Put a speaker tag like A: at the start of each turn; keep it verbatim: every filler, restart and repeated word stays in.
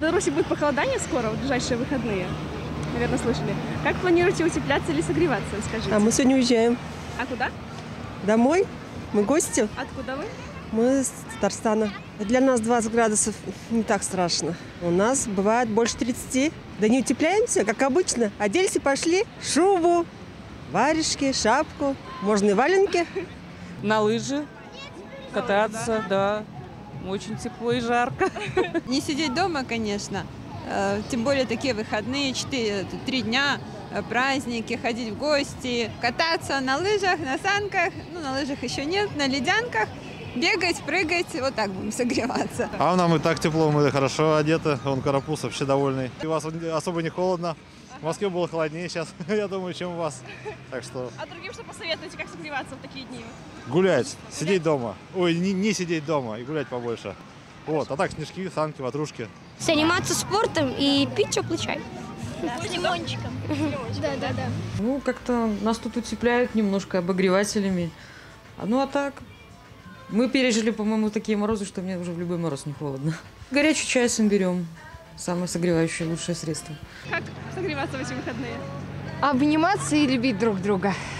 A: В Беларуси будет похолодание скоро, в ближайшие выходные. Наверное, слышали. Как планируете утепляться или согреваться, скажите?
B: А мы сегодня уезжаем.
A: А куда?
B: Домой. Мы гости.
A: Откуда вы?
B: Мы с Татарстана. Для нас двадцать градусов не так страшно. У нас бывает больше тридцати. Да не утепляемся, как обычно. Оделись и пошли. Шубу, варежки, шапку. Можно и валенки.
C: На лыжи кататься, да. Очень тепло и жарко.
D: Не сидеть дома, конечно. Тем более такие выходные, четыре, три дня, праздники, ходить в гости, кататься на лыжах, на санках, ну на лыжах еще нет, на ледянках, бегать, прыгать, вот так будем согреваться.
E: А нам и так тепло, мы хорошо одеты, он Карапуз вообще довольный. И у вас особо не холодно, в Москве было холоднее сейчас, я думаю, чем у вас. Так что...
A: А другим что посоветуете, как согреваться в такие дни?
E: Гулять, сидеть дома, ой, не, не сидеть дома и гулять побольше. Вот, а так снежки, санки, ватрушки.
F: Заниматься спортом и пить теплый чай.
A: Да, с лимончиком.
F: Да, да, да.
C: Ну, как-то нас тут утепляют немножко обогревателями. А ну, а так, мы пережили, по-моему, такие морозы, что мне уже в любой мороз не холодно. Горячий чай сам берем. Самое согревающее, лучшее средство.
A: Как согреваться в эти выходные?
G: Обниматься и любить друг друга.